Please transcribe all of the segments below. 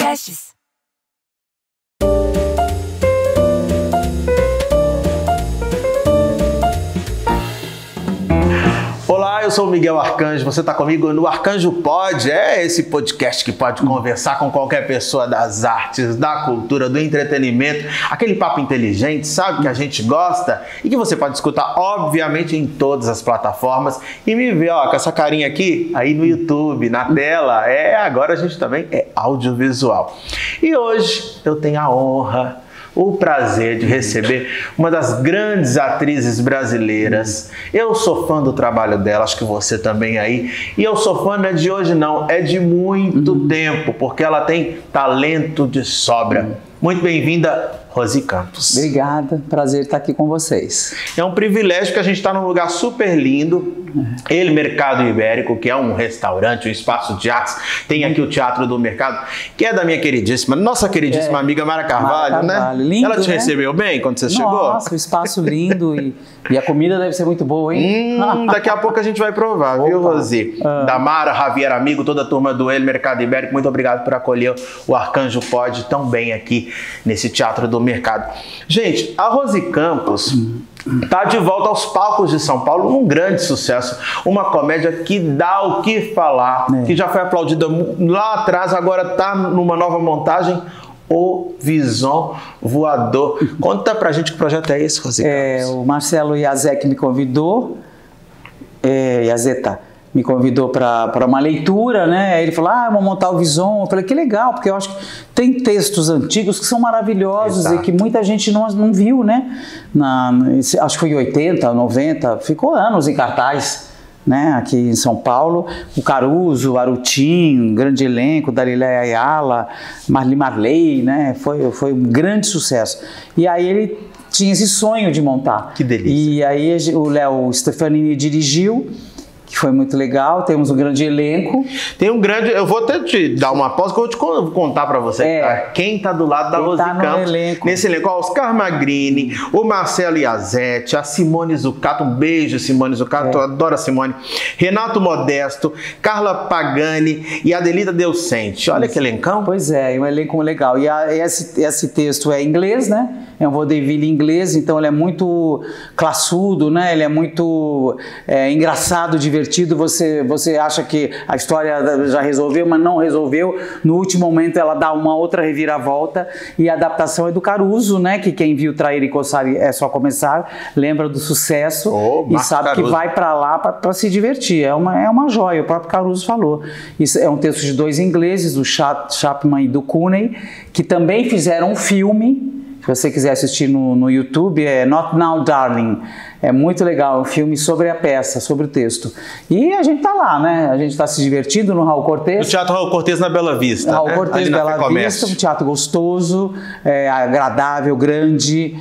Podcasts. Olá, eu sou o Miguel Arcanjo, você está comigo no Arcanjo Pod, esse podcast que pode conversar com qualquer pessoa das artes, da cultura, do entretenimento, aquele papo inteligente, sabe, que a gente gosta e que você pode escutar, obviamente, em todas as plataformas e me ver, ó, com essa carinha aqui, aí no YouTube, na tela, agora a gente também é audiovisual. E hoje eu tenho a honra, o prazer de receber uma das grandes atrizes brasileiras. Eu sou fã do trabalho dela, acho que você também aí. E eu sou fã não é de hoje não, é de muito tempo, porque ela tem talento de sobra. Muito bem-vinda, Rosy Campos. Obrigada, prazer estar aqui com vocês. É um privilégio que a gente está num lugar super lindo, El Mercado Ibérico, que é um restaurante, um espaço de artes. Tem aqui o Teatro do Mercado, que é da minha queridíssima, nossa queridíssima amiga Mara Carvalho, né? Lindo, ela te recebeu bem quando você chegou? Nossa, o espaço lindo e a comida deve ser muito boa, hein? Daqui a pouco a gente vai provar, viu, Rosy? Da Mara, Javier Amigo, toda a turma do El Mercado Ibérico, muito obrigado por acolher o Arcanjo Pod tão bem aqui nesse Teatro do Mercado. Gente, a Rosy Campos está de volta aos palcos de São Paulo, um grande sucesso, uma comédia que dá o que falar, que já foi aplaudida lá atrás, agora está numa nova montagem, O Visão Voador. Conta pra gente que projeto é esse, Rosy Campos. O Marcelo Yazek me convidou, Yazeta me convidou para uma leitura, né? Aí ele falou, vamos montar o Visão. Eu falei, que legal, porque eu acho que tem textos antigos que são maravilhosos. Exato. E que muita gente não viu, né? Acho que foi em 80, 90, ficou anos em cartaz, né? Aqui em São Paulo. O Caruso, Arutin, grande elenco, Dalileia Ayala, Marli Marley, né? Foi um grande sucesso. E aí ele tinha esse sonho de montar. Que delícia. E aí o Léo Stefanini dirigiu, que foi muito legal, temos um grande elenco. Tem um grande, eu vou até te dar uma pausa que eu vou te contar para você quem tá do lado da Rosy Campos nesse elenco. Ó, Oscar Magrini, o Marcelo Yazete, a Simone Zucato, um beijo Simone Zucato, eu adoro a Simone, Renato Modesto, Carla Pagani e Adelita Deuscente. Olha que elencão. Pois é, um elenco legal. E esse texto é em inglês, né? É um vaudeville em inglês, então ele é muito classudo, né? Ele é muito engraçado, divertido. Você acha que a história já resolveu, mas não resolveu. No último momento ela dá uma outra reviravolta. E a adaptação é do Caruso, né? Que quem viu Trair e Coçar é Só Começar lembra do sucesso e sabe Caruso. Que vai para lá para se divertir. É uma joia, o próprio Caruso falou. Isso é um texto de dois ingleses, do Chapman e do Cooney, que também fizeram um filme. Se você quiser assistir no YouTube, é Not Now, Darling. É muito legal, um filme sobre a peça, sobre o texto. E a gente tá lá, né? A gente tá se divertindo no Raul Cortez. O Teatro Raul Cortez na Bela Vista. Raul Cortez Bela Vista, um teatro gostoso, agradável, tem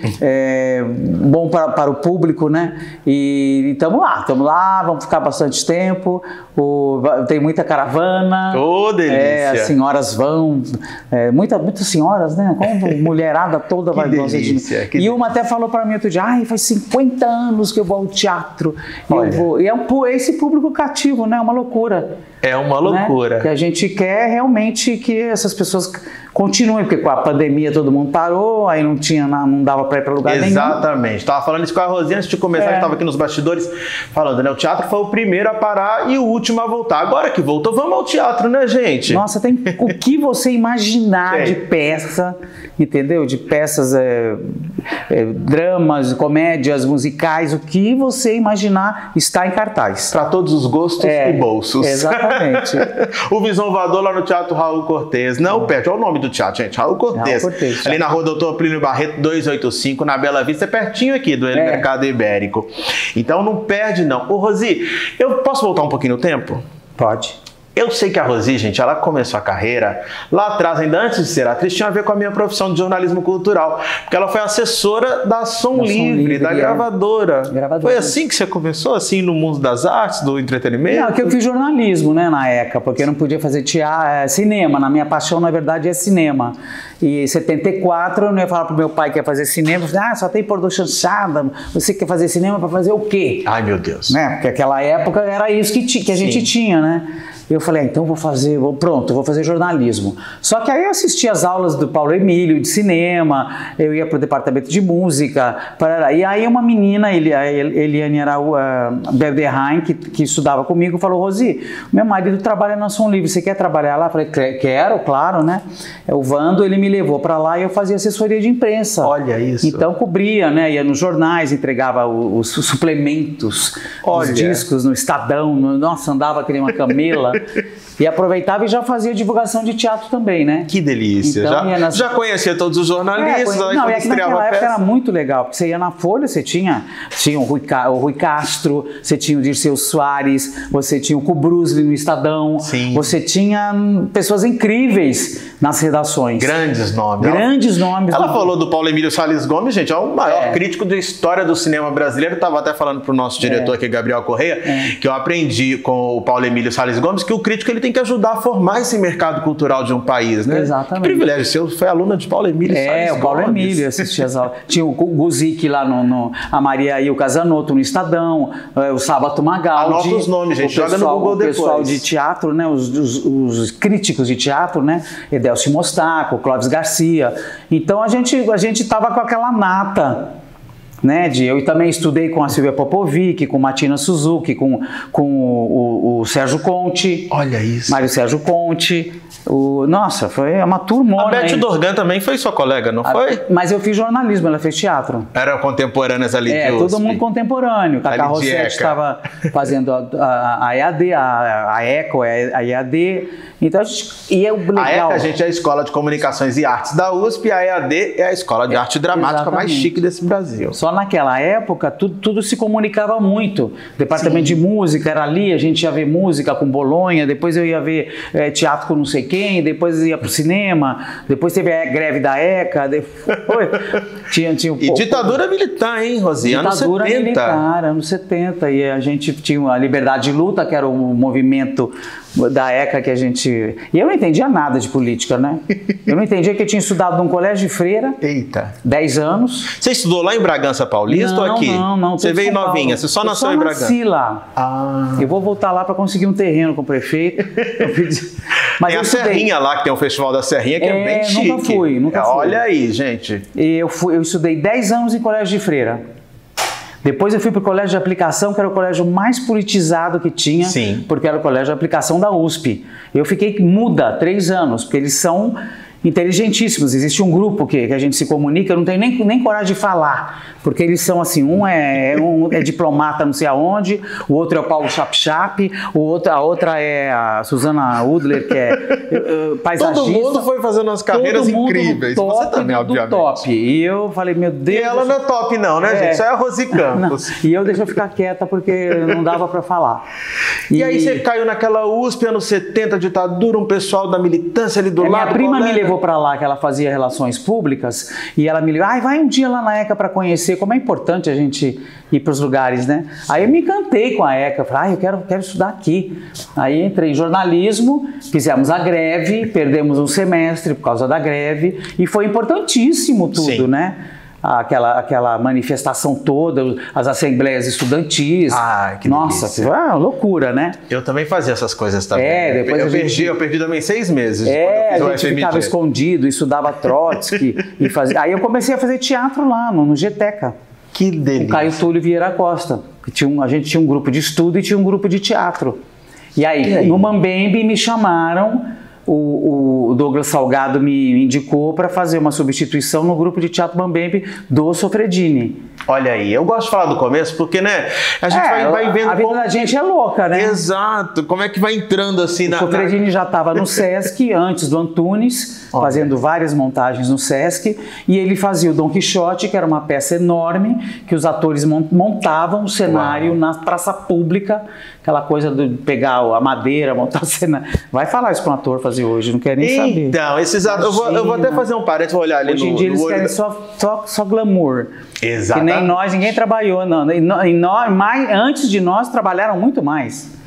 bom para o público, né? E estamos lá, vamos ficar bastante tempo. Tem muita caravana. Oh, delícia! As senhoras vão, muitas senhoras, né? Como mulherada toda vai gostar de mim. E uma até falou para mim outro dia, faz 50 anos que eu vou ao teatro. E é esse público cativo, né? É uma loucura. É uma loucura. Né? Que a gente quer realmente que essas pessoas continuem, porque com a pandemia todo mundo parou, aí não dava para ir para lugar nenhum. Exatamente. Estava falando isso com a Rosinha antes de começar, que estava aqui nos bastidores falando, né? O teatro foi o primeiro a parar e o último a voltar. Agora que voltou, vamos ao teatro, né, gente? Nossa, tem o que você imaginar de peça, entendeu? De peças, dramas, comédias, musicais, o que você imaginar está em cartaz. Para todos os gostos e bolsos. Exatamente. O Visão Voador lá no Teatro Raul Cortez. Não perde, olha o nome do teatro, gente. Raul Cortez. Ali na Rua Doutor Plínio Barreto, 285, na Bela Vista, pertinho aqui do Mercado Ibérico. Então não perde, não. Ô, Rosy, eu posso voltar um pouquinho no tempo? Pode. Eu sei que a Rosy, gente, ela começou a carreira lá atrás, ainda antes de ser atriz, tinha a ver com a minha profissão de jornalismo cultural, porque ela foi assessora da Som Livre, da gravadora. Foi assim que você começou, assim, no mundo das artes, do entretenimento? Não, que eu fiz jornalismo, né, na época, porque eu não podia fazer cinema. Na minha paixão, na verdade, é cinema. E em 74, eu não ia falar pro meu pai que ia fazer cinema. Eu falei, só tem pornô chanchada, você quer fazer cinema para fazer o quê? Ai, meu Deus. Né? Porque naquela época era isso que a gente tinha, né? Eu falei, então vou fazer jornalismo. Só que aí eu assistia as aulas do Paulo Emílio de cinema, eu ia para o departamento de música, e aí uma menina, Eliane Berderheim, que estudava comigo, falou, Rosi, meu marido trabalha na Som Livre, você quer trabalhar lá? Eu falei, quero, claro, né? O Vando, ele me levou para lá e eu fazia assessoria de imprensa. Olha isso. Então cobria, né? Ia nos jornais, entregava os suplementos, os discos no Estadão, nossa, andava que nem uma camela. E aproveitava e já fazia divulgação de teatro também, né? Que delícia. Então, já conhecia todos os jornalistas. Não, é que naquela época era muito legal, porque você ia na Folha, você tinha o Rui Castro, você tinha o Dirceu Soares, você tinha o Kubrusli no Estadão, Sim. Você tinha pessoas incríveis nas redações. Grandes nomes. Grandes nomes. Ela falou do Paulo Emílio Salles Gomes, gente, é o maior crítico da história do cinema brasileiro. Eu estava até falando para o nosso diretor aqui, Gabriel Correia, que eu aprendi com o Paulo Emílio Salles Gomes que o crítico ele tem que ajudar a formar esse mercado cultural de um país, né? Exatamente. Que privilégio seu, foi aluna de Paulo Emílio Salles Gomes. O Paulo Emílio assistia as aulas. Tinha o Guzik lá a Maria e o Casanoto no Estadão, o Sábato Magaldi. Anota os nomes, gente, joga no Google depois. O pessoal de teatro, né? Os críticos de teatro, né? Edelcio Mostaco, Clóvis Garcia. Então a gente estava com aquela nata, né? Eu também estudei com a Silvia Popovic, com Martina Suzuki, com o Sérgio Conte. Olha isso. Mário Sérgio Conte. Nossa, foi uma turmona. A Beth Dorgan também foi sua colega, não foi? Mas eu fiz jornalismo, ela fez teatro. Eram contemporâneas ali de USP. Todo mundo contemporâneo. Cacá Rossetti estava fazendo a EAD, a ECO, a EAD. Então a gente... A ECA, gente, é a Escola de Comunicações e Artes da USP, e a EAD é a Escola de Arte Dramática mais chique desse Brasil. Só naquela época, tudo se comunicava muito. Departamento de música era ali, a gente ia ver música com Bolonha, depois eu ia ver teatro com não sei quem, depois eu ia pro cinema, depois teve a greve da ECA, tinha E ditadura militar, hein, Rosi? Ditadura militar, anos 70, e a gente tinha a Liberdade de Luta, que era o movimento da ECA que a gente... E eu não entendia nada de política, né? Eu não entendia que eu tinha estudado num colégio de freira. Eita. 10 anos. Você estudou lá em Bragança Paulista ou aqui? Não. Você veio novinha, você só nasceu em Bragança? Eu nasci lá. Eu vou voltar lá para conseguir um terreno com o prefeito. Mas tem a Serrinha lá, que tem o Festival da Serrinha, que é bem chique. Nunca fui. Olha aí, gente. Eu estudei 10 anos em colégio de freira. Depois eu fui para o colégio de aplicação, que era o colégio mais politizado que tinha, porque era o colégio de aplicação da USP. Eu fiquei muda 3 anos, porque eles são inteligentíssimos. Existe um grupo que a gente se comunica, eu não tenho nem coragem de falar, porque eles são assim, um é diplomata não sei aonde, o outro é o Paulo Chap, a outra é a Suzana Udler, que é paisagista. Todo mundo foi fazendo umas carreiras incríveis. Você também, obviamente. Top. E eu falei, meu Deus... E ela não é top não, né, gente? Isso é a Rosi Campos. E eu deixei eu ficar quieta, porque não dava para falar. E aí você caiu naquela USP, anos 70, ditadura, um pessoal da militância ali do lado. Minha prima me levou para lá, que ela fazia relações públicas, e ela me ligou, vai um dia lá na ECA para conhecer, como é importante a gente ir para os lugares, né? Aí eu me encantei com a ECA, falei, eu quero estudar aqui. Aí entrei em jornalismo, fizemos a greve, perdemos um semestre por causa da greve, e foi importantíssimo tudo, né? Aquela manifestação toda, as assembleias estudantis. Que nossa, foi uma loucura, né? Eu também fazia essas coisas também. Depois eu perdi também 6 meses. A gente ficava escondido, estudava Trotsky e fazia. Aí eu comecei a fazer teatro lá no GTECA. Que delícia. O Caio Túlio Vieira Costa. A gente tinha um grupo de estudo e tinha um grupo de teatro. E aí? No Mambembe me chamaram. O Douglas Salgado me indicou para fazer uma substituição no grupo de teatro Mambembe do Sofredini. Olha aí, eu gosto de falar do começo porque, né, a gente vai vendo... A vida da gente é louca, né? Exato, como é que vai entrando assim O Sofredini já estava no Sesc, antes do Antunes, fazendo várias montagens no Sesc, e ele fazia o Dom Quixote, que era uma peça enorme, que os atores montavam o cenário na praça pública, aquela coisa de pegar a madeira, montar o cenário. Vai falar isso para um ator fazer hoje, não quer nem saber. Então, eu vou até fazer um parênteses, vou olhar ali hoje em dia eles querem só glamour. Exatamente. Que nem nós, ninguém trabalhou. Antes de nós, trabalharam muito mais.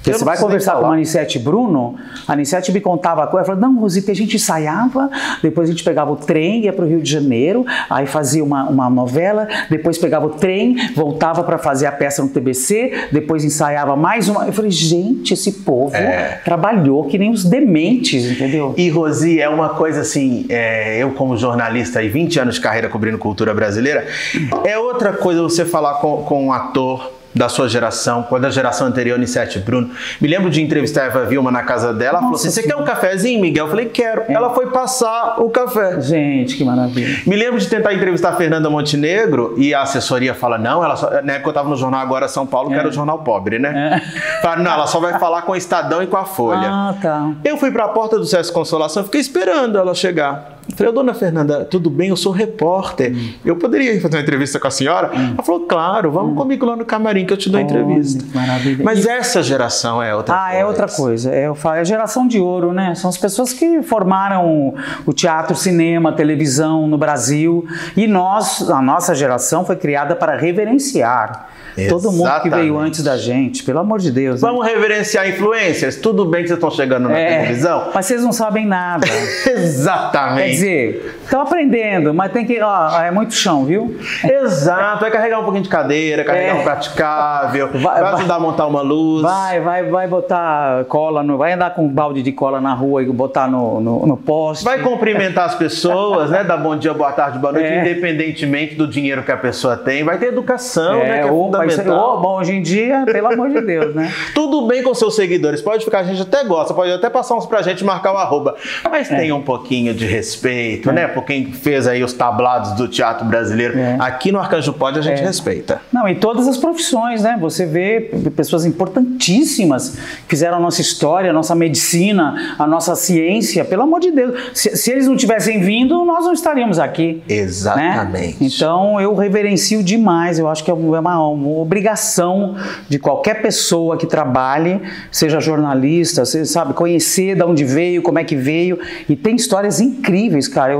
Porque você vai conversar com a Anissete Bruno, a Anissete me contava a coisa, ela falou, não, Rosita, a gente ensaiava, depois a gente pegava o trem, ia para o Rio de Janeiro, aí fazia uma novela, depois pegava o trem, voltava para fazer a peça no TBC, depois ensaiava mais uma. Eu falei, gente, esse povo trabalhou que nem os dementes, entendeu? E, Rosi, é uma coisa assim, eu como jornalista e 20 anos de carreira cobrindo cultura brasileira, é outra coisa você falar com um ator da sua geração, da geração anterior, Anissete Bruno. Me lembro de entrevistar a Eva Vilma na casa dela. Ela falou assim, você quer um cafezinho, Miguel? Eu falei, quero. Ela foi passar o café. Gente, que maravilha. Me lembro de tentar entrevistar a Fernanda Montenegro e a assessoria fala, não, ela só, na época eu estava no jornal Agora São Paulo, que era o jornal pobre, né? Fala, não, ela só vai falar com o Estadão e com a Folha. Ah, tá. Eu fui para a porta do Sesc Consolação, fiquei esperando ela chegar. Eu falei, dona Fernanda, tudo bem? Eu sou repórter. Eu poderia ir fazer uma entrevista com a senhora? Ela falou, claro, vamos comigo lá no camarim que eu te dou a entrevista. Maravilha. Mas essa geração é outra coisa. É outra coisa. Eu falo, é a geração de ouro, né? São as pessoas que formaram o teatro, cinema, a televisão no Brasil. E a nossa geração foi criada para reverenciar. Todo mundo que veio antes da gente, pelo amor de Deus. Vamos reverenciar influencers? Tudo bem que vocês estão chegando na televisão? Mas vocês não sabem nada. Exatamente. Quer dizer, estão aprendendo, mas tem que... é muito chão, viu? Exato. Vai carregar um pouquinho de cadeira, carregar um praticável, vai ajudar a montar uma luz. Vai botar cola, vai andar com um balde de cola na rua e botar no poste. Vai cumprimentar as pessoas, né? Dar bom dia, boa tarde, boa noite, independentemente do dinheiro que a pessoa tem. Vai ter educação, né? Que é fundamental. Bom, hoje em dia, pelo amor de Deus, né? Tudo bem com seus seguidores, pode ficar, a gente até gosta, pode até passar uns pra gente, marcar o arroba, mas tenha um pouquinho de respeito, né? Por quem fez aí os tablados do teatro brasileiro. Aqui no Arcanjo Pod a gente respeita. Não, em todas as profissões, né? Você vê pessoas importantíssimas que fizeram a nossa história, a nossa medicina, a nossa ciência, pelo amor de Deus. Se eles não tivessem vindo, nós não estaríamos aqui. Exatamente. Né? Então eu reverencio demais, eu acho que é uma obrigação de qualquer pessoa que trabalhe, seja jornalista, você sabe, conhecer de onde veio, como é que veio, e tem histórias incríveis, cara.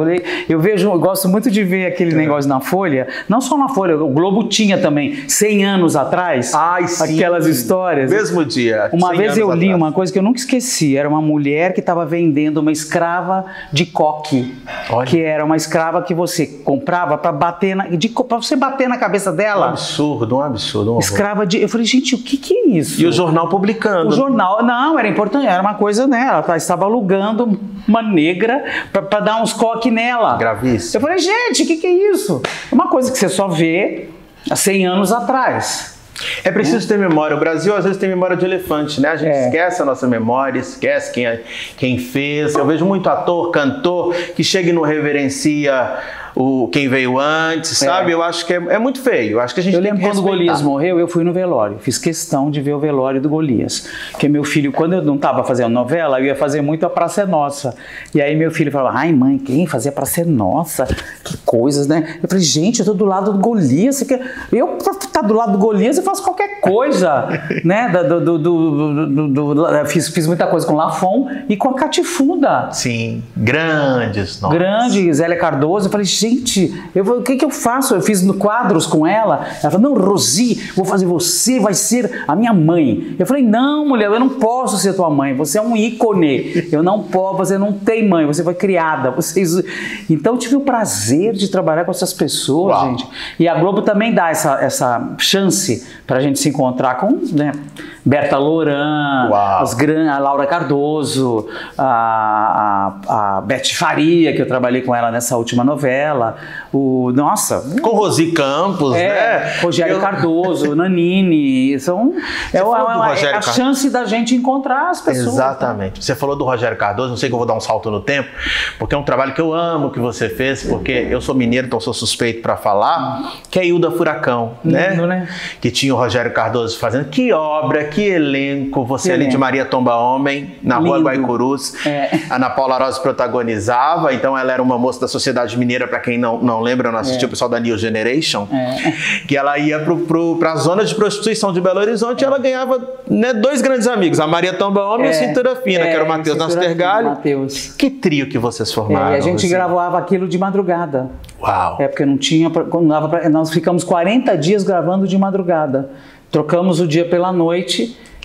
Eu gosto muito de ver aquele negócio na Folha, não só na Folha, o Globo tinha também, 100 anos atrás, aquelas histórias. Mesmo dia. Uma vez eu li uma coisa que eu nunca esqueci, era uma mulher que estava vendendo uma escrava de coque, que era uma escrava que você comprava para você bater na cabeça dela. Um absurdo. Escrava de... Eu falei, gente, o que é isso? E o jornal publicando. O jornal, não, era importante, era uma coisa, né? Ela estava alugando uma negra para dar uns coques nela. Gravíssimo. Eu falei, gente, o que é isso? É uma coisa que você só vê há 100 anos atrás. É preciso ter memória. O Brasil às vezes tem memória de elefante, né? A gente esquece a nossa memória, esquece quem fez. Eu vejo muito ator, cantor que chega e não reverencia quem veio antes, sabe? Eu acho que é muito feio. Eu acho que a gente tem que respeitar. Quando o Golias morreu, eu fui no velório. Fiz questão de ver o velório do Golias. Porque meu filho, quando eu não estava fazendo novela, eu ia fazer muito a Praça é Nossa. E aí meu filho falava, ai mãe, quem fazia Praça é Nossa? Que coisas, né? Eu falei, gente, eu tô do lado do Golias. Eu, pra estar do lado do Golias, eu faço qualquer coisa, né? Fiz muita coisa com o Lafon e com a Catifunda. Sim, grandes nomes. Grande, Zélia Cardoso. Eu falei, gente, o que eu faço? Eu fiz quadros com ela. Ela falou, não, Rosi, vou fazer você, vai ser a minha mãe. Eu falei, não, mulher, eu não posso ser tua mãe. Você é um ícone. Eu não posso, você não tem mãe, você foi criada. Então eu tive o prazer de trabalhar com essas pessoas, gente. E a Globo também dá essa chance pra gente se encontrar com, né, Berta Loran, a Laura Cardoso, a Beth Faria, que eu trabalhei com ela nessa última novela. Com Rosi Campos, né? Rogério Cardoso, Nanini. A chance da gente encontrar as pessoas. Exatamente. Né? Você falou do Rogério Cardoso, não sei que eu vou dar um salto no tempo, porque é um trabalho que eu amo que você fez, porque eu sou mineiro, então sou suspeito para falar, que é Hilda Furacão, né? Que tinha o Rogério Cardoso fazendo. Que obra, que elenco. Você ali de Maria Tomba Homem, na Rua Guaicurus. A Ana Paula Rose protagonizava, então ela era uma moça da sociedade mineira, para quem não lembra, eu não assisti o pessoal da New Generation, que ela ia para a zona de prostituição de Belo Horizonte e ela ganhava, né, 2 grandes amigos, a Maria Tomba Homem e a Cintura Fina, que era o Matheus Nastergalli. Que trio que vocês formaram. E a gente gravava aquilo de madrugada. Uau! Porque não tinha, nós ficamos 40 dias gravando de madrugada. Trocamos o dia pela noite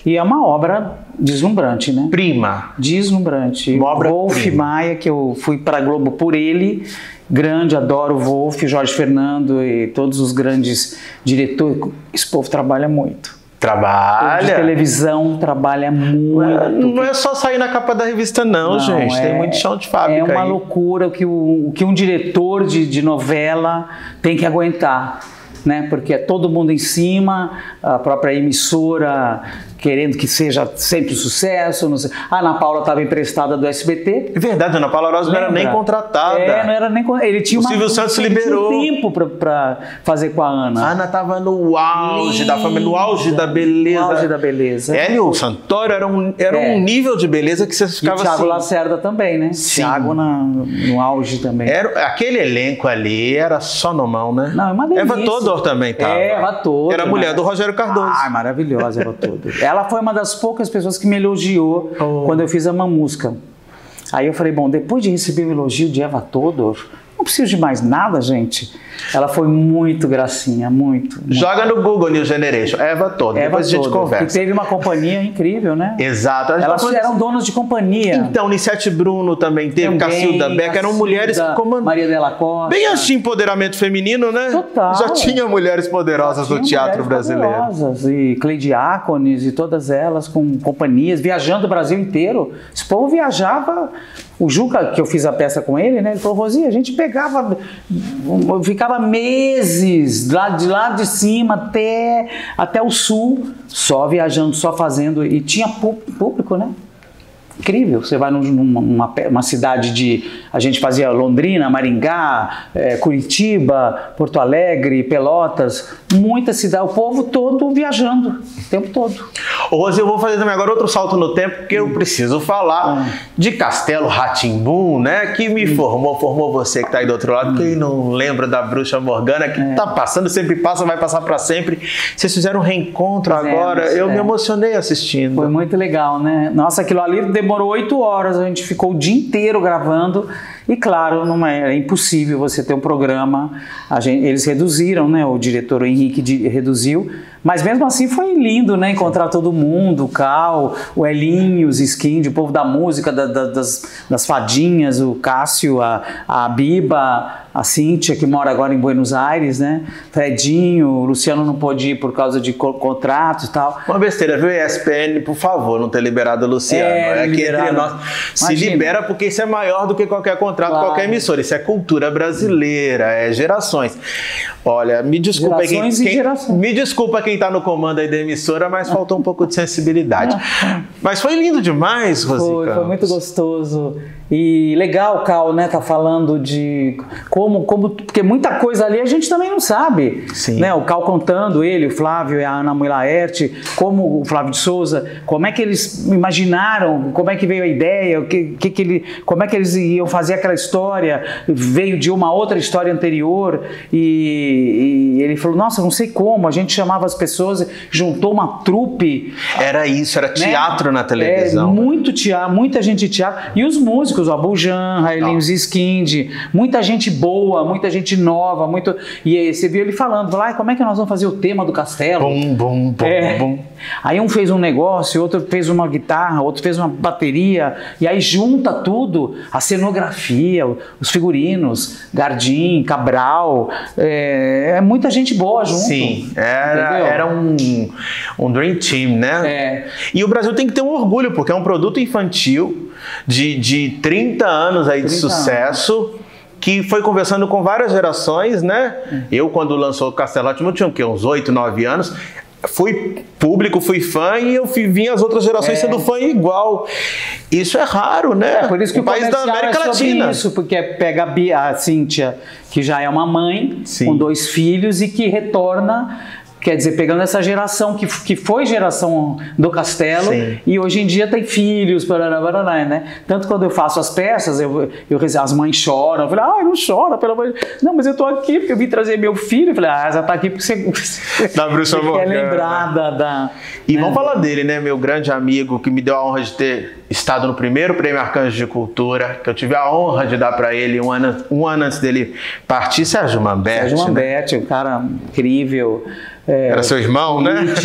E é uma obra deslumbrante, né? Prima. Deslumbrante. Uma obra Wolf prima. Maia, que eu fui para a Globo por ele, grande, adoro o Wolf, Jorge Fernando e todos os grandes diretores. Esse povo trabalha muito. Trabalha. De televisão trabalha muito. Não é só sair na capa da revista, não, gente. Tem muito chão de fábrica. É uma aí. loucura o que um diretor de novela tem que aguentar, né? Porque é todo mundo em cima, a própria emissora querendo que seja sempre sucesso. Não sei. A Ana Paula estava emprestada do SBT. É verdade, a Ana Paula Rosa não era nem contratada. Não era nem. Ele tinha o Silvio Santos liberou. Tinha tempo para fazer com a Ana. A Ana estava no auge da família, no auge da beleza. No auge da beleza. Ela e o Santoro era um nível de beleza que você ficava e Thiago assim. Lacerda também, né? Sim. Thiago no auge também. Aquele elenco ali era só nomão, né? Não, é uma delícia. Eva Todor também tava. Eva Todor. Era a mulher do Rogério Cardoso. Ah, maravilhosa Eva Todor. Ela foi uma das poucas pessoas que me elogiou quando eu fiz a Mamusca. Aí eu falei, bom, depois de receber o elogio de Eva Todor, não preciso de mais nada, gente. Ela foi muito gracinha, muito. Joga no Google New Generation, Eva Todor, depois a gente conversa. Que teve uma companhia incrível, né? Exato. Elas eram donas de companhia. Então, Nissete Bruno também teve, Cacilda Becker, eram mulheres que comandavam. Maria Della Costa. Bem antes de empoderamento feminino, né? Total. Já tinha mulheres poderosas no teatro brasileiro. Poderosas, e Cleidiácones e todas elas com companhias, viajando o Brasil inteiro. Esse povo viajava. O Juca, que eu fiz a peça com ele, né? Ele falou, Rosinha, a gente ficava meses de lá de cima até o sul, só viajando, só fazendo, e tinha público, né? Incrível, você vai numa cidade a gente fazia Londrina, Maringá, Curitiba, Porto Alegre, Pelotas, muita cidade, o povo todo viajando, o tempo todo. Ô, Rose, eu vou fazer também agora outro salto no tempo, porque eu preciso falar de Castelo Rá-Tim-Bum, né, que me formou você que tá aí do outro lado, quem não lembra da Bruxa Morgana, que tá passando, sempre passa, vai passar para sempre. Vocês fizeram um reencontro agora, eu me emocionei assistindo. Foi muito legal, né? Nossa, aquilo ali demorou 8 horas, a gente ficou o dia inteiro gravando e claro, não é impossível você ter um programa, eles reduziram, né? O diretor Henrique reduziu, mas mesmo assim foi lindo, né? Encontrar todo mundo, o Cal, o Elinho, os Skind, o povo da música, das fadinhas, o Cássio, a Biba, a Cíntia, que mora agora em Buenos Aires, né? Fredinho, o Luciano não pôde ir por causa de contratos e tal. Uma besteira, viu, ESPN, por favor, não ter liberado o Luciano. Aqui entre nós. Se libera porque isso é maior do que qualquer contrato, qualquer emissora. Isso é cultura brasileira, é gerações. Olha, me desculpa me desculpa quem tá no comando aí da emissora, mas faltou um pouco de sensibilidade. Mas foi lindo demais, Rosi. Foi muito gostoso. E legal, Cal, né, tá falando de como, porque muita coisa ali a gente também não sabe. Sim. Né? O Cal contando, ele, o Flávio e a Ana Mui Laerte, como o Flávio de Souza, como é que eles imaginaram, como é que veio a ideia, como é que eles iam fazer aquela história, veio de uma outra história anterior, e ele falou, nossa, não sei como, a gente chamava as pessoas, juntou uma trupe. Era isso, era teatro, né? Na televisão. Muito teatro, muita gente de teatro, e os músicos, o Abujan, Raelinho Skind, muita gente boa, muita gente nova, e aí você viu ele falando, como é que nós vamos fazer o tema do castelo? Bum, bum, bum, bum. Aí um fez um negócio, outro fez uma guitarra, outro fez uma bateria, e aí junta tudo, a cenografia, os figurinos, Gardim, Cabral, muita gente boa junto. Sim, era um dream team, né? E o Brasil tem que ter um orgulho, porque é um produto infantil de 30 anos aí de sucesso, que foi conversando com várias gerações, né? Eu, quando lançou o Castelo Rá-Tim-Bum, tinha o quê? Uns 8, 9 anos. Fui público, fui fã e eu vi as outras gerações sendo fã igual. Isso é raro, né? Por isso que o país da América Latina. Isso, porque pega a Cíntia, que já é uma mãe, com 2 filhos e que retorna. Quer dizer, pegando essa geração que foi geração do Castelo, e hoje em dia tem filhos, né? Tanto quando eu faço as peças, as mães choram, eu falei, não chora, pelo amor de Deus. Não, mas eu tô aqui porque eu vim trazer meu filho. Eu falei, já tá aqui porque você da Bruxa Morgana. Quer lembrar da... E vamos falar dele, né? Meu grande amigo, que me deu a honra de ter estado no primeiro Prêmio Arcanjo de Cultura, que eu tive a honra de dar para ele um ano antes dele partir, Sérgio Manberti. Sérgio Manberti, um cara incrível. Era seu irmão,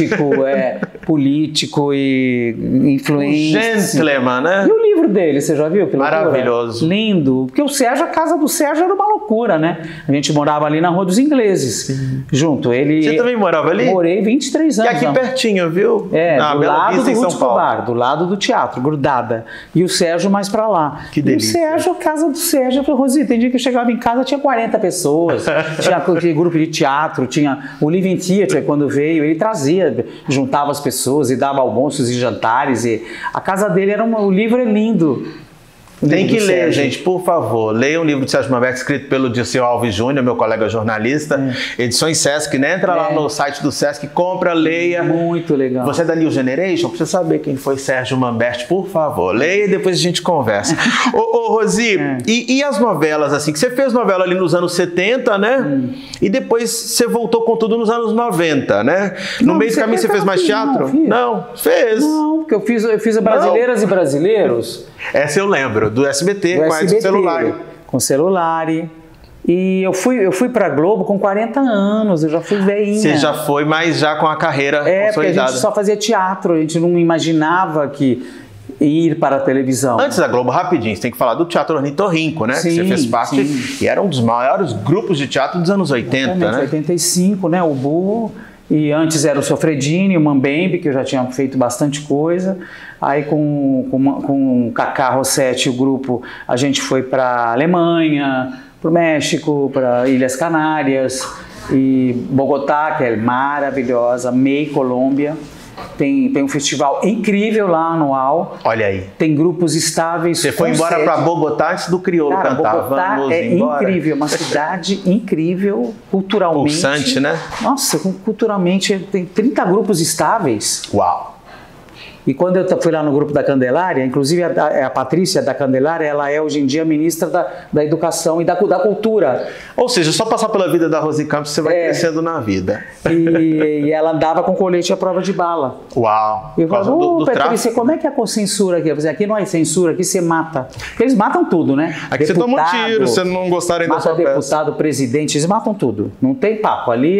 político e influente. Gentleman, né? E o livro dele, você já viu? Que maravilhoso. Lindo. Porque a casa do Sérgio era uma loucura, né? A gente morava ali na Rua dos Ingleses, junto. Você também morava ali? Morei 23 anos. E aqui pertinho, viu? Do lado do Ruth Escobar, do lado do teatro, grudada. E o Sérgio mais pra lá. Que delícia. E o Sérgio, a casa do Sérgio, eu falei, Rosi, tem dia que eu chegava em casa, tinha 40 pessoas, tinha grupo de teatro, tinha o Living Theatre, quando veio, ele trazia, juntava as pessoas e dava almoços e jantares. E a casa dele o livro é lindo. Tem que ler, gente, por favor. Leia um livro de Sérgio Manberg, escrito pelo Dirceu Alves Júnior, meu colega jornalista. Edições Sesc, né? Entra lá no site do Sesc, compra, leia. Muito legal. Você é da New Generation? Precisa saber quem foi Sérgio Manberg, por favor. Leia e depois a gente conversa. Ô, Rosi, e as novelas, assim? Que você fez novela ali nos anos 70, né? E depois você voltou com tudo nos anos 90, né? No meio do caminho você fez mais teatro? Não, fez. Não, porque eu fiz a Brasileiras e Brasileiros. Essa eu lembro, do SBT, com o celular. Com celular. E eu fui pra Globo com 40 anos, eu já fui velhinha. Você já foi, mas já com a carreira consolidada. Porque a gente só fazia teatro, a gente não imaginava que ir para a televisão. Antes da Globo, rapidinho, você tem que falar do Teatro Ornitorrinco, né? Sim, que você fez parte e era um dos maiores grupos de teatro dos anos 80, né? 85, né? O Burro. E antes era o Sofredini, o Mambembe, que eu já tinha feito bastante coisa. Aí com o Cacá Rossetti, o grupo, a gente foi para a Alemanha, para o México, para Ilhas Canárias e Bogotá, que é maravilhosa, amei Colômbia. Tem um festival incrível lá anual. Olha aí. Tem grupos estáveis. Você foi embora para Bogotá antes do Crioulo cantar. Bogotá incrível, uma cidade incrível, culturalmente. Pulsante, né? Nossa, culturalmente tem 30 grupos estáveis. Uau! E quando eu fui lá no grupo da Candelária, inclusive a Patrícia da Candelária, ela é hoje em dia ministra da Educação e da Cultura. Ou seja, só passar pela vida da Rosi Campos você vai crescendo na vida. E ela andava com colete à prova de bala. Uau! Eu falava, Patrícia, como é que é com censura aqui? Eu falei, aqui não é censura, aqui você mata. Porque eles matam tudo, né? Aqui você toma um tiro, se não gostarem da sua peça. Deputado, presidente, eles matam tudo. Não tem papo. Ali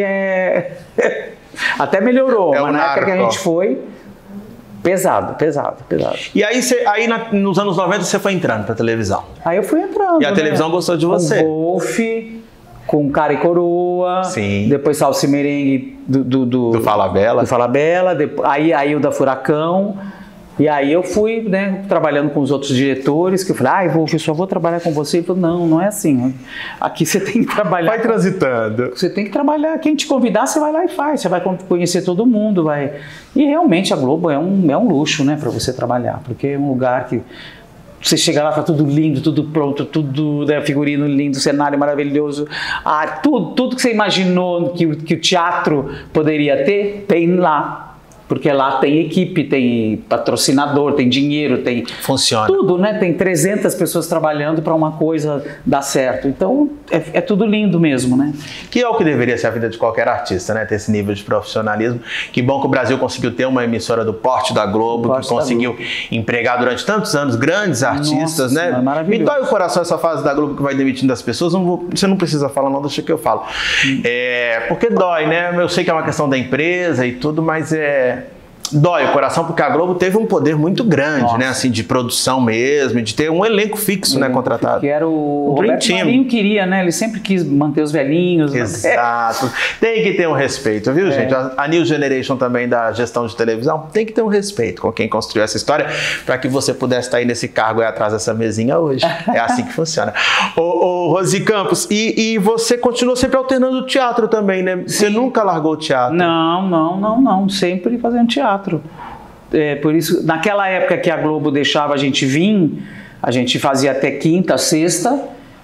até melhorou, mas na época que a gente foi... Pesado. E aí, nos anos 90, você foi entrando pra televisão. Aí eu fui entrando. E a televisão gostou de você. Com Golfe, com Cara e Coroa. Sim. Depois Salsa e Merengue do Falabella. Do Falabella. Aí o da Furacão. E aí eu fui, né, trabalhando com os outros diretores, que eu falei, Wolf, eu só vou trabalhar com você. Ele falou, não é assim. Aqui você tem que trabalhar. Vai transitando. Você tem que trabalhar. Quem te convidar, você vai lá e faz. Você vai conhecer todo mundo. E realmente a Globo é um luxo, né, para você trabalhar. Porque é um lugar que você chega lá, tá tudo lindo, tudo pronto, tudo, né, figurino lindo, cenário maravilhoso. Tudo que você imaginou que o teatro poderia ter, tem lá. Porque lá tem equipe, tem patrocinador, tem dinheiro, tem... Funciona. Tudo, né? Tem 300 pessoas trabalhando para uma coisa dar certo. Então, é tudo lindo mesmo, né? Que é o que deveria ser a vida de qualquer artista, né? Ter esse nível de profissionalismo. Que bom que o Brasil conseguiu ter uma emissora do porte da Globo, que conseguiu empregar durante tantos anos grandes artistas, né? É maravilhoso. Me dói o coração essa fase da Globo que vai demitindo as pessoas. Você não precisa falar, não, deixa que eu falo. Porque dói, né? Eu sei que é uma questão da empresa e tudo, mas dói o coração, porque a Globo teve um poder muito grande, né? Assim, de produção mesmo, de ter um elenco fixo, né, contratado. Que era o Roberto Marinho queria, né? Ele sempre quis manter os velhinhos. Exato. Tem que ter um respeito, viu, gente? A New Generation também da gestão de televisão tem que ter um respeito com quem construiu essa história para que você pudesse estar aí nesse cargo aí atrás dessa mesinha hoje. É assim que funciona. Ô, Rosi Campos, e você continuou sempre alternando o teatro também, né? Você nunca largou o teatro? Não. Sempre fazendo teatro. Por isso, naquela época que a Globo deixava a gente vir, a gente fazia até quinta, sexta.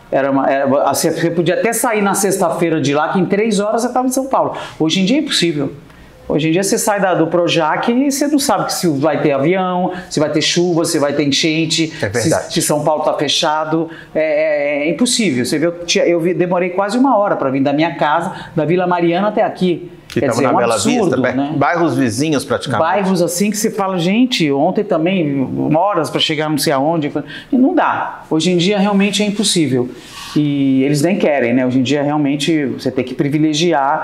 Você podia até sair na sexta-feira de lá, que em 3 horas você estava em São Paulo. Hoje em dia é impossível. Hoje em dia você sai do Projac e você não sabe se vai ter avião, se vai ter chuva, se vai ter enchente, se São Paulo está fechado. É impossível. Você vê, eu demorei quase 1 hora para vir da minha casa, da Vila Mariana até aqui. Quer dizer, na Bela Vista, né? Bairros vizinhos praticamente. Bairros assim que você fala, gente, ontem também, horas para chegar não sei aonde. E não dá. Hoje em dia realmente é impossível. E eles nem querem, né? Hoje em dia realmente você tem que privilegiar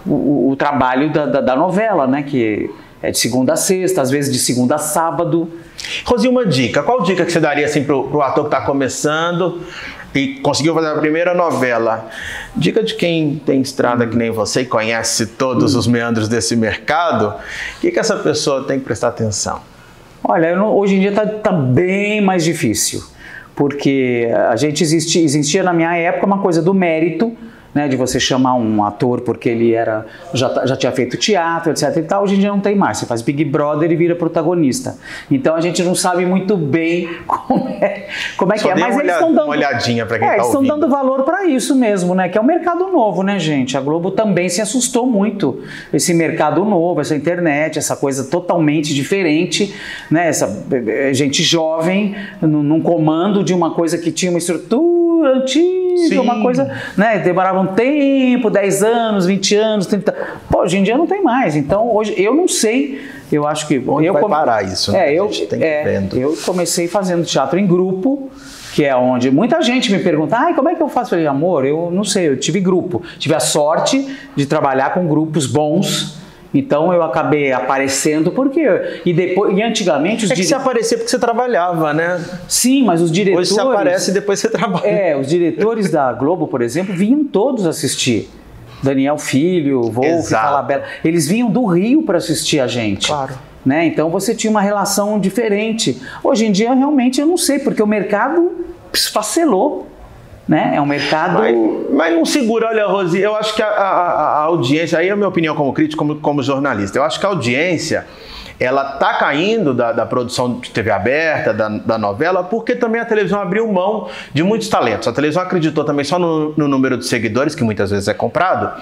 o trabalho da novela, né? Que é de segunda a sexta, às vezes de segunda a sábado. Rosi, uma dica. Qual dica que você daria assim, pro ator que está começando e conseguiu fazer a primeira novela? Dica de quem tem estrada que nem você e conhece todos os meandros desse mercado, o que essa pessoa tem que prestar atenção? Olha, hoje em dia tá bem mais difícil, porque a gente existia na minha época uma coisa do mérito, né, de você chamar um ator porque ele já tinha feito teatro, etc. e tal. Hoje em dia não tem mais. Você faz Big Brother e vira protagonista. Então a gente não sabe muito bem como é que é. Mas eles estão dando uma olhadinha para quem tá eles estão ouvindo. dando valor para isso mesmo, né? Que é um mercado novo, né, gente? A Globo também se assustou muito. Esse mercado novo, essa internet, essa coisa totalmente diferente, né? Essa gente jovem num comando de uma coisa que tinha uma estrutura antiga. Sim. Uma coisa, né, demorava um tempo, 10 anos, 20 anos, 30. Pô, hoje em dia não tem mais. Então, hoje, eu não sei, eu acho que... Onde vai parar isso, né? A gente tem que vendo. Eu comecei fazendo teatro em grupo, que é onde muita gente me pergunta, como é que eu faço? Eu falei, amor, eu não sei, eu tive grupo. Tive a sorte de trabalhar com grupos bons. Então eu acabei aparecendo porque e antigamente os que você aparecia porque você trabalhava, né? Sim, mas os diretores... Hoje você aparece e depois você trabalha. Os diretores da Globo, por exemplo, vinham todos assistir. Daniel Filho, Wolf, Falabella, eles vinham do Rio para assistir a gente. Claro. Né? Então você tinha uma relação diferente. Hoje em dia realmente eu não sei, porque o mercado esfacelou. Né? É um mercado... Mas não segura. Olha, Rosi, eu acho que a audiência, aí é a minha opinião como crítico, como jornalista, eu acho que a audiência, ela tá caindo da produção de TV aberta, da novela, porque também a televisão abriu mão de muitos talentos. A televisão acreditou também só no número de seguidores, que muitas vezes é comprado,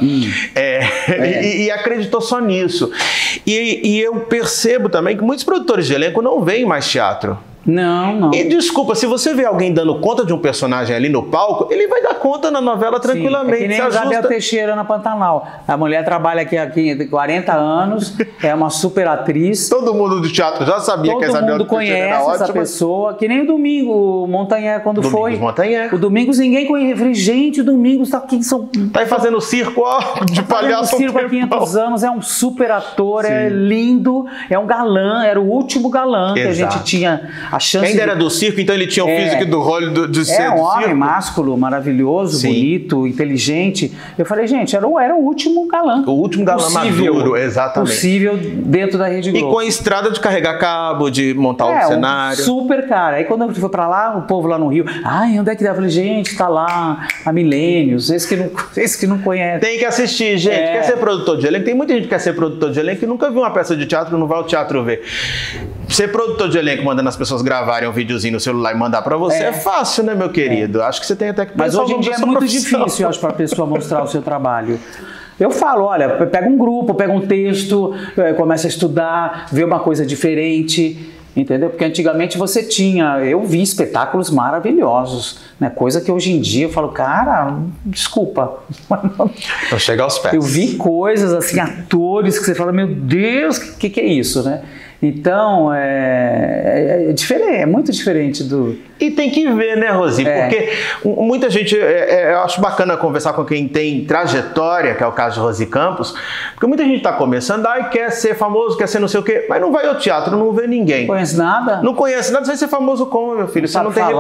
e acreditou só nisso. E eu percebo também que muitos produtores de elenco não veem mais teatro. Não. E desculpa, se você vê alguém dando conta de um personagem ali no palco, ele vai dar conta na novela tranquilamente. Sim, é que nem a Isabel Teixeira na Pantanal. A mulher trabalha aqui há 40 anos, é uma super atriz. Todo mundo do teatro já sabia que a Isabel Teixeira era ótima. Todo mundo conhece essa pessoa, que nem o Domingo, o Montanher, quando foi. Montanher. O Domingos ninguém conhecia. Eu falei, gente, o Domingos tá aqui em São Paulo. Tá aí fazendo circo, de palhaço. Fazendo circo há 500 anos, é um super ator, é lindo, é um galã, era o último galã que a gente tinha a chance. Ainda era do circo, então ele tinha o físico do rolo de ser um do homem circo. másculo, maravilhoso, bonito, inteligente. Eu falei, gente, era o último galã. O último galã maduro, exatamente. Possível dentro da Rede Globo. E com a estrada de carregar cabo, de montar o cenário. Super, cara. Aí quando eu fui pra lá, o povo lá no Rio, onde é que dá? Eu falei, gente, tá lá há milênios, esse que não conhece. Tem que assistir, gente. Quer ser produtor de elenco? Tem muita gente que quer ser produtor de elenco que nunca viu uma peça de teatro, não vai ao teatro ver. Ser produtor de elenco mandando as pessoas gravarem um videozinho no celular e mandar pra você é fácil, né, meu querido? Acho que você tem até que pensar. Mas hoje em dia é muito difícil, eu acho, pra pessoa mostrar o seu trabalho. Eu falo, olha, pega um grupo, pega um texto, começa a estudar, vê uma coisa diferente, entendeu? Porque antigamente você eu vi espetáculos maravilhosos, né? Coisa que hoje em dia eu falo, cara, desculpa. Não chega aos pés. Eu vi coisas assim, atores que você fala, meu Deus, o que é isso, né? Então, é diferente, é muito diferente do... E tem que ver, né, Rosi? Porque muita gente, eu acho bacana conversar com quem tem trajetória, que é o caso de Rosi Campos, porque muita gente está começando, quer ser famoso, quer ser não sei o quê, mas não vai ao teatro, não vê ninguém. Não conhece nada? Não conhece nada, você vai ser famoso como, meu filho? Você não tem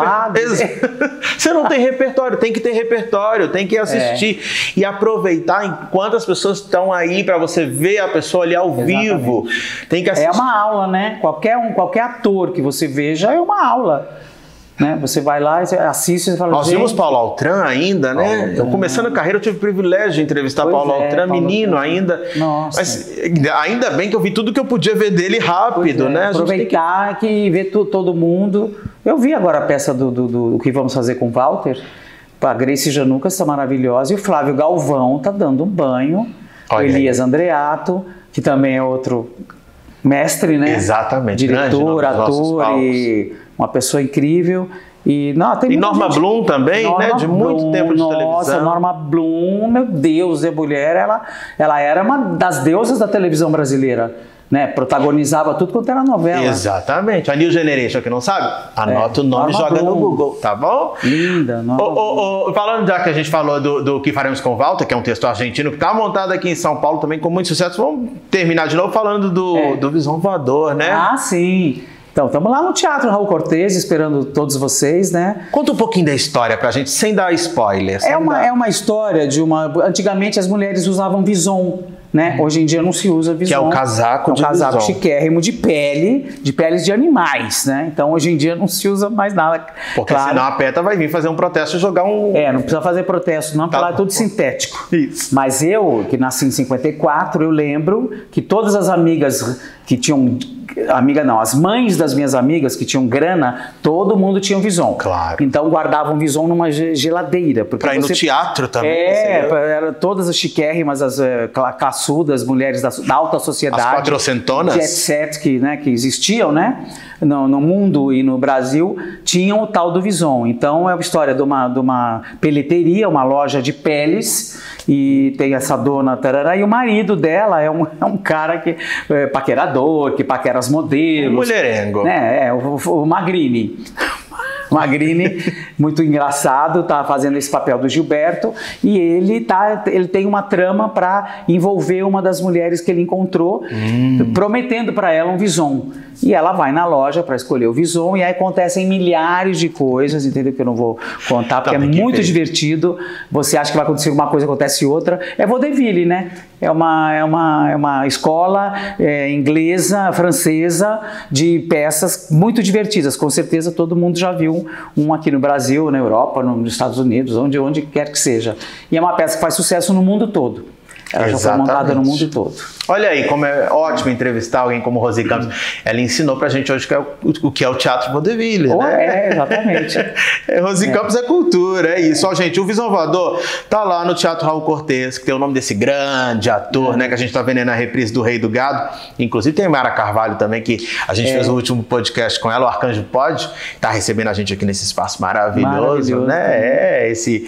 Você não tem repertório, tem que ter repertório, tem que assistir e aproveitar enquanto as pessoas estão aí para você ver a pessoa ali ao vivo. Tem que assistir. É uma aula, né? Qualquer ator que você veja é uma aula. Né? Você vai lá, você assiste e fala... Nós vimos Paulo Altran ainda, né? Eu começando a carreira, eu tive o privilégio de entrevistar Paulo Altran, menino ainda. Nossa. Mas ainda bem que eu vi tudo que eu podia ver dele rápido, né? Aproveitar que ver todo mundo. Eu vi agora a peça do que vamos fazer com o Walter. A Grace Januca está maravilhosa e o Flávio Galvão está dando um banho. O Elias Andreato, que também é outro mestre, né? Exatamente. Diretor, ator e uma pessoa incrível. E Norma Bloom também, né? De muito tempo de televisão. Nossa, Norma Bloom, meu Deus, a mulher, ela era uma das deusas da televisão brasileira. né? Protagonizava tudo quanto era novela. Exatamente. A New Generation, que não sabe, anota o nome e joga no Google, tá bom? Linda. Falando já que a gente falou do Que Faremos com Walter, que é um texto argentino que está montado aqui em São Paulo também com muito sucesso, vamos terminar de novo falando do Visão Voador, né? Ah, sim. Então, estamos lá no Teatro Raul Cortez, esperando todos vocês, né? Conta um pouquinho da história pra gente, sem dar spoilers. É uma história de uma... Antigamente as mulheres usavam vison, né? Hoje em dia não se usa vison. Que é o casaco de casaco vison. Chiquérrimo de peles de animais, né? Então hoje em dia não se usa mais nada. Porque claro, senão a PETA vai vir fazer um protesto e jogar um... não precisa fazer protesto não, porque lá é tudo sintético. Isso. Mas eu, que nasci em 54, eu lembro que todas as amigas que tinham... as mães das minhas amigas que tinham grana, todo mundo tinha um vison. Claro. Então guardavam vison numa geladeira. Pra ir no teatro também. Era todas as chiquérrimas, as caçudas, mulheres da alta sociedade. As quatrocentonas. Jet set que existiam, né? No mundo e no Brasil, tinham o tal do vison. Então é uma história de uma peleteria, uma loja de peles, e tem essa dona tarará, e o marido dela é um cara que paquerador, que paquera as modelos. Mulherengo. Né? O Magrini. Magrini, muito engraçado, tá fazendo esse papel do Gilberto, e ele tem uma trama para envolver uma das mulheres que ele encontrou, prometendo para ela um vison. E ela vai na loja para escolher o vison, e aí acontecem milhares de coisas, entendeu? Que eu não vou contar, porque é muito divertido. Você acha que vai acontecer uma coisa, acontece outra. É vaudeville, né? É uma escola inglesa, francesa, de peças muito divertidas. Com certeza todo mundo já viu um aqui no Brasil, na Europa, nos Estados Unidos, onde quer que seja. E é uma peça que faz sucesso no mundo todo. Ela já foi montada no mundo todo. Olha aí, como é ótimo entrevistar alguém como Rosy Campos. Ela ensinou pra gente hoje o que é o teatro vaudeville, né? Exatamente. Rosy Campos é cultura, é isso. Ó, gente, o Visão Voador tá lá no Teatro Raul Cortez, que tem o nome desse grande ator, né? Que a gente tá vendo aí na reprise do Rei do Gado. Inclusive tem Mara Carvalho também, que a gente fez o último podcast com ela, o Arcanjo Pode, tá recebendo a gente aqui nesse espaço maravilhoso, né? Esse...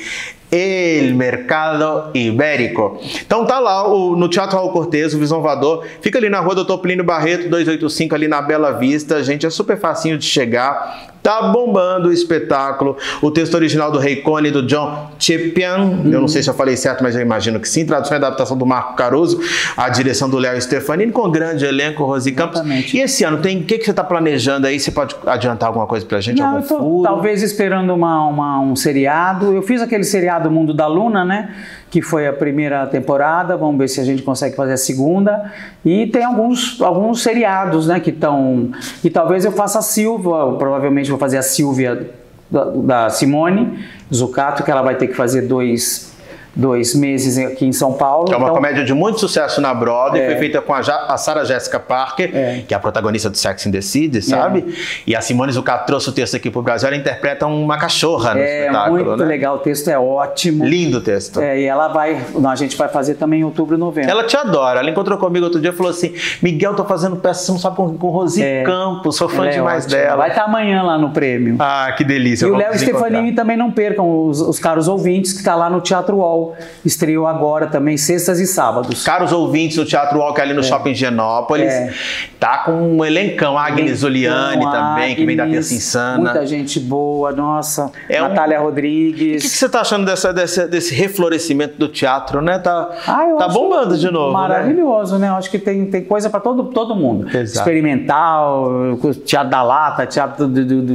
El Mercado Ibérico. Então tá lá no Teatro Raul Cortez, o Visão Voador. Fica ali na rua Doutor Plínio Barreto, 285, ali na Bela Vista. Gente, é super facinho de chegar. Tá bombando o espetáculo. O texto original do Rei Cone, do John Chepian. Eu não sei se eu falei certo, mas eu imagino que sim. Tradução e adaptação do Marco Caruso. A direção do Léo Stefanini, com grande elenco, Rosy Campos. E esse ano, o que você está planejando aí? Você pode adiantar alguma coisa pra gente? Não, eu tô talvez esperando um seriado. Eu fiz aquele seriado Mundo da Luna, né? Que foi a primeira temporada, vamos ver se a gente consegue fazer a segunda. E tem alguns seriados, né, que estão... E talvez eu faça a Silvia, provavelmente vou fazer a Silvia da Simone Zucato, que ela vai ter que fazer dois meses aqui em São Paulo. Que é uma comédia de muito sucesso na Broadway, foi feita com a Sarah Jessica Parker, que é a protagonista do Sex and the City, sabe? E a Simone Zucato trouxe o texto aqui pro Brasil, ela interpreta uma cachorra no espetáculo. É muito legal, o texto é ótimo. Lindo o texto. E a gente vai fazer também em outubro e novembro. Ela te adora, ela encontrou comigo outro dia e falou assim, Miguel, tô fazendo peça, você não sabe, com Rosy Campos, sou fã demais dela. Vai estar amanhã lá no prêmio. Ah, que delícia. E o Léo Stefanini também não percam, os caros ouvintes, que está lá no Teatro UOL. Estreou agora também, sextas e sábados. Caros ouvintes do Teatro UOL, que é ali no Shopping Higienópolis, tá com um elencão, Agnes Oliane também, que vem da Terça Insana. Muita gente boa, nossa, Natália Rodrigues. O que você tá achando desse reflorescimento do teatro, né? Tá bombando de novo, maravilhoso, né? Eu acho que tem coisa para todo mundo. Exato. Experimental, teatro da lata, teatro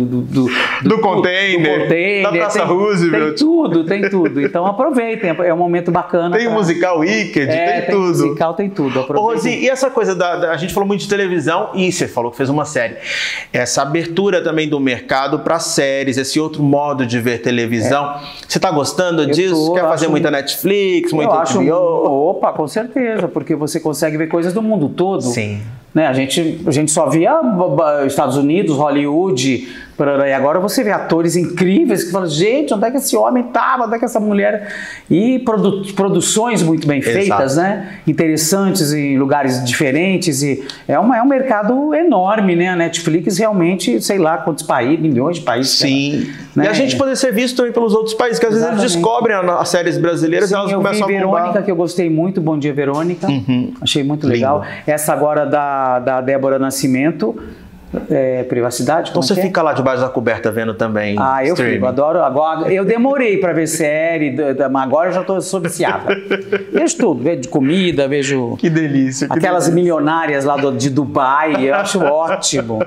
do container, da Praça Roosevelt. Tem tudo. Então aproveitem, é um momento bacana. Tem o musical Wicked, tem tudo. Musical tem tudo. Ô, Rosy, e essa coisa a gente falou muito de televisão e você falou que fez uma série. Essa abertura também do mercado para séries, esse outro modo de ver televisão. Você tá gostando disso? Quer fazer muita Netflix, muita HBO? Opa, com certeza, porque você consegue ver coisas do mundo todo. Sim. Né? A gente só via Estados Unidos, Hollywood, E agora você vê atores incríveis que falam, gente, onde é que esse homem estava, onde é que essa mulher... E produções muito bem feitas, né? Interessantes em lugares diferentes. E é um mercado enorme, né? A Netflix realmente, sei lá quantos países, milhões de países. Sim. Né? E a gente poder ser visto também pelos outros países, que às vezes eles descobrem as séries brasileiras e elas começam a bombar. Verônica, que eu gostei muito, Bom Dia Verônica, achei muito legal. Essa agora da Débora Nascimento, Privacidade. Então você fica lá debaixo da coberta vendo também. Eu fico, adoro. Agora, eu demorei para ver série, mas agora eu já estou associada. Vejo tudo, vejo comida, vejo. Que delícia. Aquelas milionárias lá de Dubai, eu acho ótimo.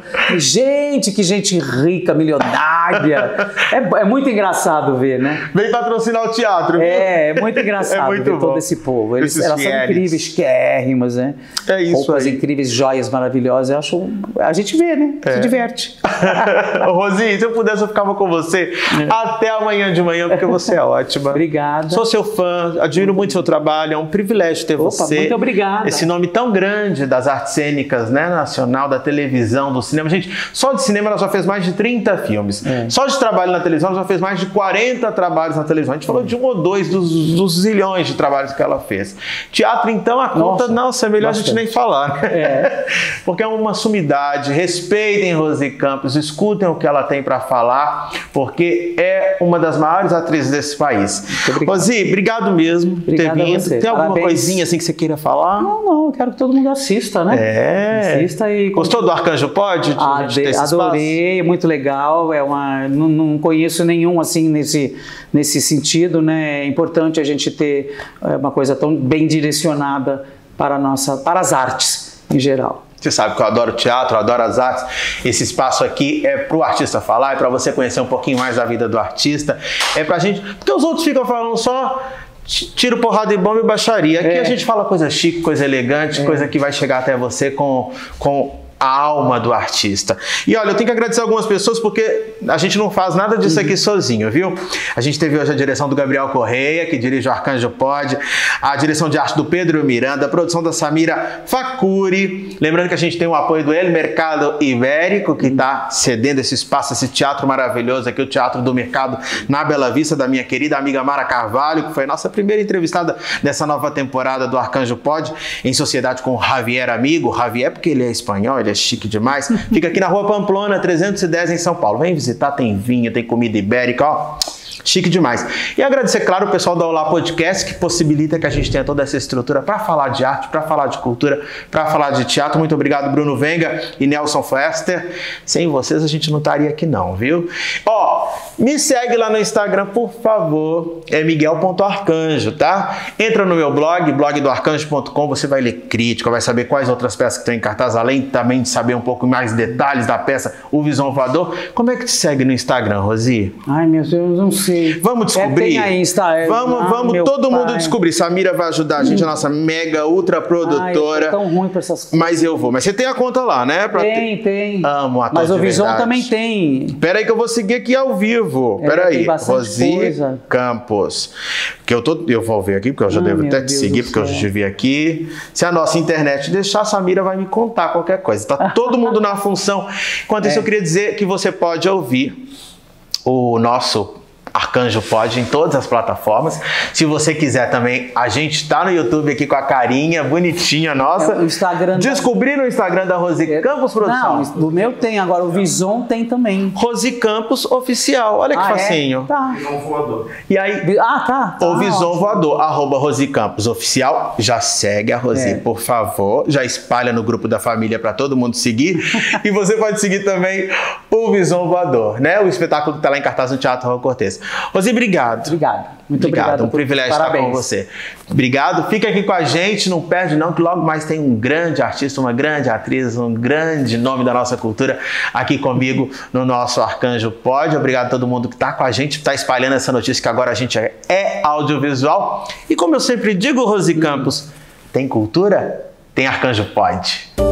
Que gente rica, milionária. É muito engraçado ver, né? Vem patrocinar o teatro. É muito engraçado ver todo esse povo. Elas são incríveis, quérrimas, né? É isso. Roupas incríveis, joias maravilhosas. Eu acho. A gente vê, né? Se diverte. Rosi, se eu pudesse, eu ficava com você até amanhã de manhã, porque você é ótima. Obrigada. Sou seu fã, admiro muito seu trabalho, é um privilégio ter você. Muito obrigada. Esse nome tão grande das artes cênicas, né? Nacional, da televisão, do cinema. Gente, só de cinema ela já fez mais de 30 filmes. Só de trabalho na televisão ela já fez mais de 40 trabalhos na televisão. A gente falou de 1 ou 2 dos zilhões de trabalhos que ela fez. Teatro, então, a conta, é melhor a gente nem falar, né? Porque é uma sumidade. Respeitem Rosi Campos, escutem o que ela tem para falar, porque é uma das maiores atrizes desse país. Rosi, obrigado mesmo por ter vindo. Tem alguma coisinha assim que você queira falar? Não, eu quero que todo mundo assista, né? Assista e... Gostou do Arcanjo Pod? Adorei, muito legal. Não conheço nenhum assim nesse sentido, né? É importante a gente ter uma coisa tão bem direcionada para as artes em geral. Você sabe que eu adoro teatro, eu adoro as artes. Esse espaço aqui é para o artista falar, é para você conhecer um pouquinho mais da vida do artista. É pra gente... Porque os outros ficam falando só tiro, porrada e bomba e baixaria. Aqui a gente fala coisa chique, coisa elegante, coisa que vai chegar até você com a alma do artista. E olha, eu tenho que agradecer algumas pessoas porque a gente não faz nada disso aqui sozinho, viu? A gente teve hoje a direção do Gabriel Correia, que dirige o Arcanjo Pod, a direção de arte do Pedro Miranda, a produção da Samira Facuri. Lembrando que a gente tem o apoio do El Mercado Ibérico, que está cedendo esse espaço, esse teatro maravilhoso aqui, o Teatro do Mercado na Bela Vista, da minha querida amiga Mara Carvalho, que foi a nossa primeira entrevistada dessa nova temporada do Arcanjo Pod, em sociedade com o Javier Amigo. Javier porque ele é espanhol, ele é chique demais. Fica aqui na Rua Pamplona, 310 em São Paulo. Vem visitar, tem vinho, tem comida ibérica, ó. Chique demais. E agradecer, claro, o pessoal da Olá Podcast, que possibilita que a gente tenha toda essa estrutura para falar de arte, para falar de cultura, para falar de teatro. Muito obrigado, Bruno Venga e Nelson Foester. Sem vocês a gente não estaria aqui não, viu? Ó, me segue lá no Instagram, por favor. É miguel.arcanjo, tá? Entra no meu blog, blogdoarcanjo.com. Você vai ler crítica, vai saber quais outras peças que estão em cartaz, além também de saber um pouco mais detalhes da peça, o Visão Voador. Como é que te segue no Instagram, Rosi? Ai, meu Deus, não sei. Vamos descobrir? Tem a Insta, vamos todo mundo descobrir. Samira vai ajudar a gente, a nossa mega ultra produtora. É tão ruim pra essas coisas. Mas eu vou. Mas você tem a conta lá, né? Tem. Amo a Mas o Visão também tem. Pera aí que eu vou seguir aqui ao vivo. Pera aí. Rosi Campos. Que eu vou ver aqui, porque eu já devo até te seguir, porque eu já vi aqui. Se a nossa internet deixar, a Samira vai me contar qualquer coisa. Tá todo mundo na função. Enquanto isso, eu queria dizer que você pode ouvir o nosso Arcanjo Pod em todas as plataformas. Se você quiser também, a gente tá no YouTube aqui com a carinha bonitinha nossa. O Instagram Descobri no Instagram da Rosi Campos Produção. Não, o meu tem, agora o Vison tem também. Rosi Campos Oficial. Olha que facinho. Tá. Visão Voador. E aí, tá. O Visão Voador, @Rosi Campos Oficial. Já segue a Rosi, por favor. Já espalha no grupo da família para todo mundo seguir. E você pode seguir também o Visão Voador, né? O espetáculo que tá lá em cartaz no Teatro Raul Cortez. Rosi, obrigado. Muito obrigado. Um privilégio estar com você. Obrigado. Fica aqui com a gente, não perde não, que logo mais tem um grande artista, uma grande atriz, um grande nome da nossa cultura aqui comigo no nosso Arcanjo Pod. Obrigado a todo mundo que está com a gente, está espalhando essa notícia que agora a gente é audiovisual. E como eu sempre digo, Rosi Campos, tem cultura? Tem Arcanjo Pod.